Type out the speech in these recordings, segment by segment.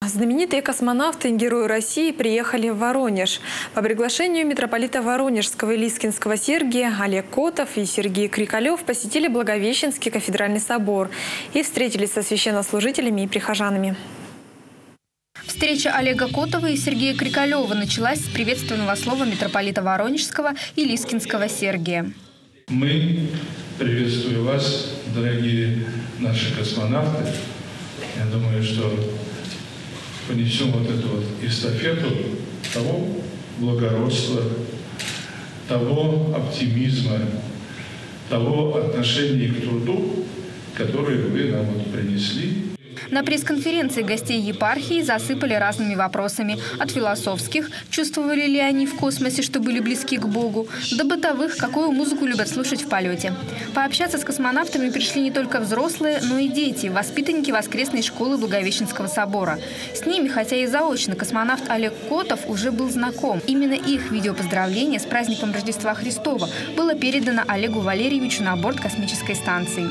Знаменитые космонавты и герои России приехали в Воронеж. По приглашению митрополита Воронежского и Лискинского Сергия Олег Котов и Сергей Крикалев посетили Благовещенский кафедральный собор и встретились со священнослужителями и прихожанами. Встреча Олега Котова и Сергея Крикалева началась с приветственного слова митрополита Воронежского и Лискинского Сергия. Мы приветствуем вас, дорогие наши космонавты. Я думаю, что понесем вот эту вот эстафету того благородства, того оптимизма, того отношения к труду, которое вы нам вот принесли. На пресс-конференции гостей епархии засыпали разными вопросами. От философских, чувствовали ли они в космосе, что были близки к Богу, до бытовых, какую музыку любят слушать в полете. Пообщаться с космонавтами пришли не только взрослые, но и дети, воспитанники воскресной школы Благовещенского собора. С ними, хотя и заочно, космонавт Олег Котов уже был знаком. Именно их видеопоздравление с праздником Рождества Христова было передано Олегу Валерьевичу на борт космической станции.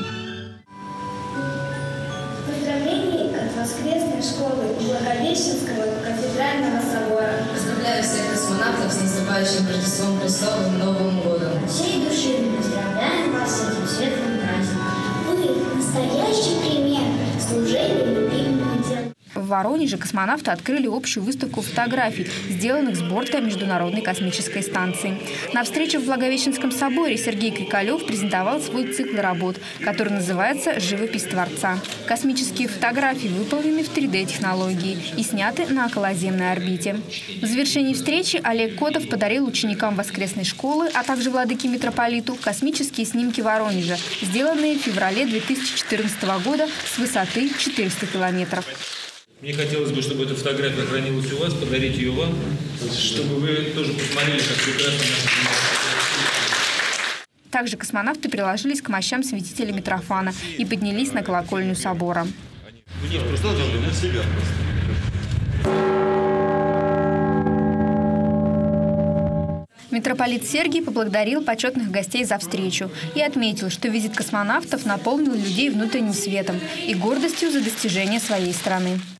Воскресной школы Благовещенского кафедрального собора. Поздравляю всех космонавтов с наступающим Рождеством Христовым Новым годом. Всей души поздравляем вас с этим светлым праздником. Вы настоящий пример служения любимому делу. В Воронеже космонавты открыли общую выставку фотографий, сделанных с борта Международной космической станции. На встрече в Благовещенском соборе Сергей Крикалев презентовал свой цикл работ, который называется «Живопись Творца». Космические фотографии выполнены в 3D-технологии и сняты на околоземной орбите. В завершении встречи Олег Котов подарил ученикам воскресной школы, а также владыке митрополиту космические снимки Воронежа, сделанные в феврале 2014 года с высоты 400 километров. Мне хотелось бы, чтобы эта фотография хранилась у вас, подарить ее вам, чтобы вы тоже посмотрели, как прекрасно наша земля. Также космонавты приложились к мощам святителя Митрофана и поднялись на колокольню собора. Митрополит Сергий поблагодарил почетных гостей за встречу и отметил, что визит космонавтов наполнил людей внутренним светом и гордостью за достижения своей страны.